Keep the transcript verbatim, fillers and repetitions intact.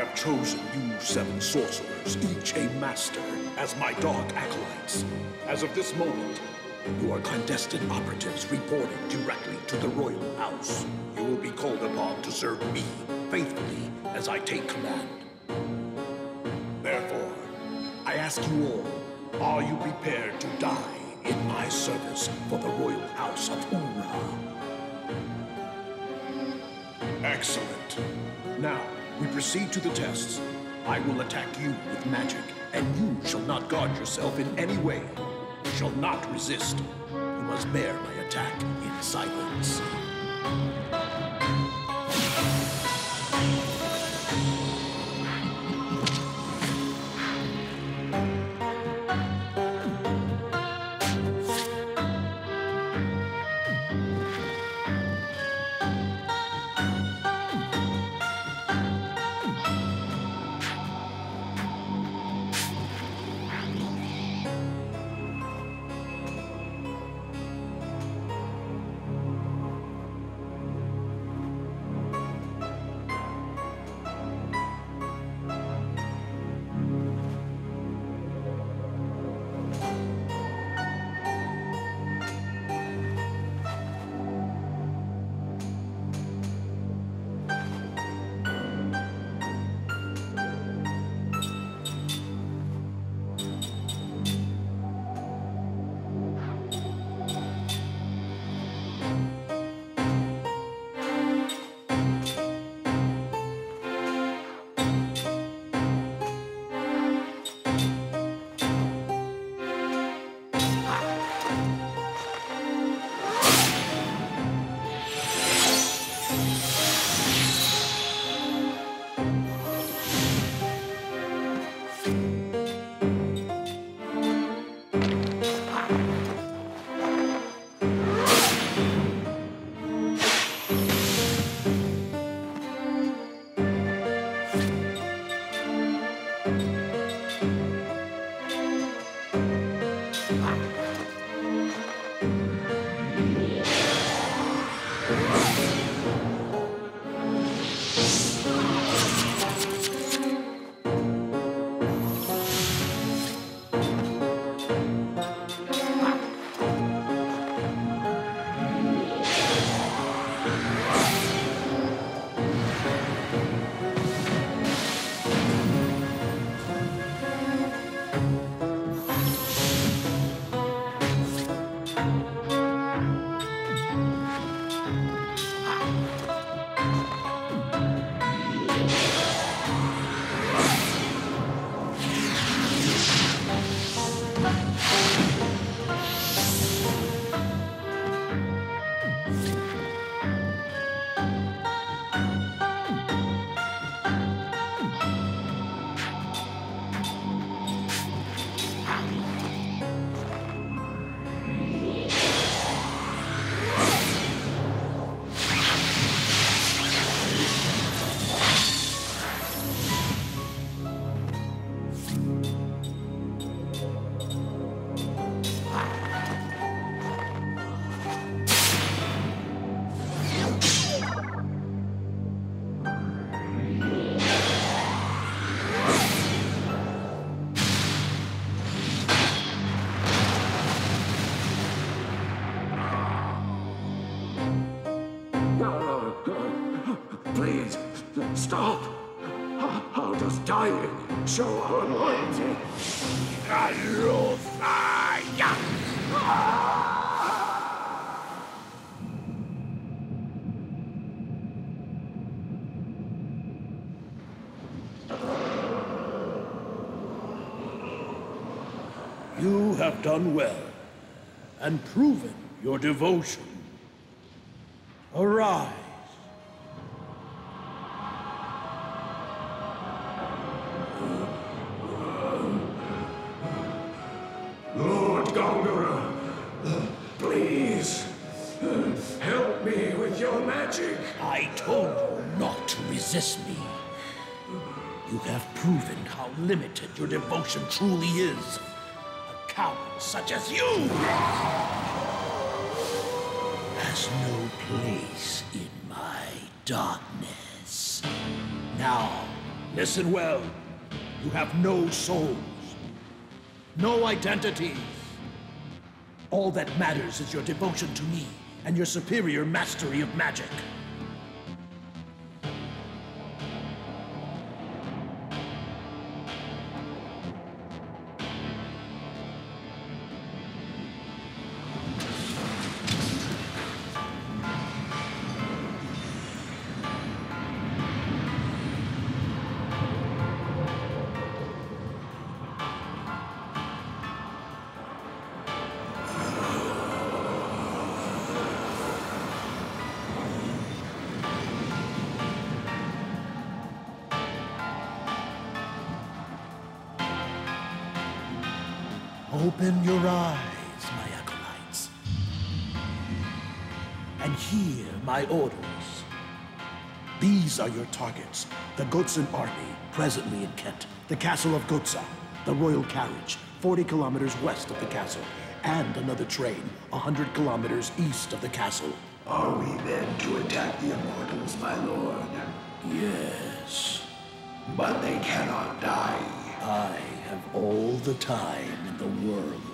have chosen you seven sorcerers, each a master, as my dark acolytes. As of this moment, you are clandestine operatives reporting directly to the royal house. You will be called upon to serve me faithfully as I take command. Therefore, I ask you all, are you prepared to die in my service for the royal house of Umra? Excellent. Now, we proceed to the tests. I will attack you with magic, and you shall not guard yourself in any way. You shall not resist. You must bear my attack in silence. Please, stop! How does dying show our loyalty? You have done well, and proven your devotion. Arise. Lord Gongora, please, help me with your magic. I told you not to resist me. You have proven how limited your devotion truly is. A coward such as you has no place in my darkness. Now, Listen well. You have no souls. No identities. All that matters is your devotion to me and your superior mastery of magic. Open your eyes, my acolytes, and hear my orders. These are your targets: the Gotsan army, presently in Kent, the castle of Gotza, the royal carriage, forty kilometers west of the castle, and another train, one hundred kilometers east of the castle. Are we then to attack the Immortals, my lord? Yes. But they cannot die. I have all the time in the world.